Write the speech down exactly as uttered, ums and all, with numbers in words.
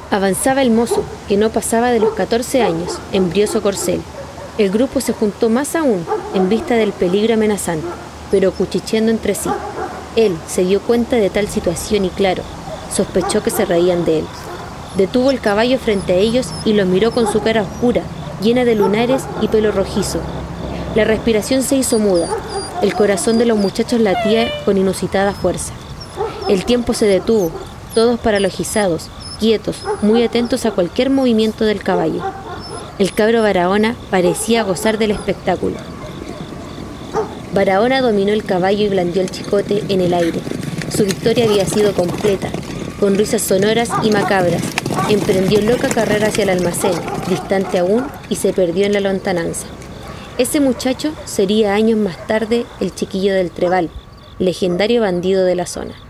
Avanzaba el mozo, que no pasaba de los catorce años, embrioso corcel. El grupo se juntó más aún, en vista del peligro amenazante, pero cuchicheando entre sí. Él se dio cuenta de tal situación y, claro, sospechó que se reían de él. Detuvo el caballo frente a ellos y los miró con su cara oscura, llena de lunares y pelo rojizo. La respiración se hizo muda. El corazón de los muchachos latía con inusitada fuerza. El tiempo se detuvo, todos paralogizados, quietos, muy atentos a cualquier movimiento del caballo. El cabro Barahona parecía gozar del espectáculo. Barahona dominó el caballo y blandió el chicote en el aire. Su victoria había sido completa. Con risas sonoras y macabras, emprendió loca carrera hacia el almacén, distante aún, y se perdió en la lontananza. Ese muchacho sería años más tarde el Chiquillo del Trebal, legendario bandido de la zona.